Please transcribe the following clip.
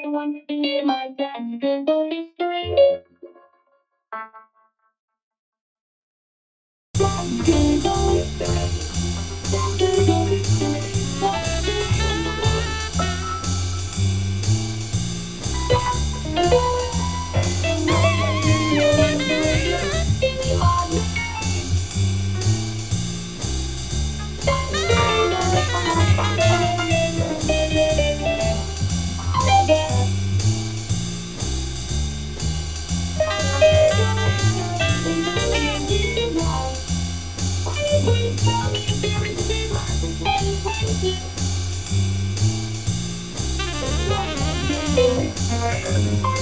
want to be my dad's good boy. Good boy. Good boy.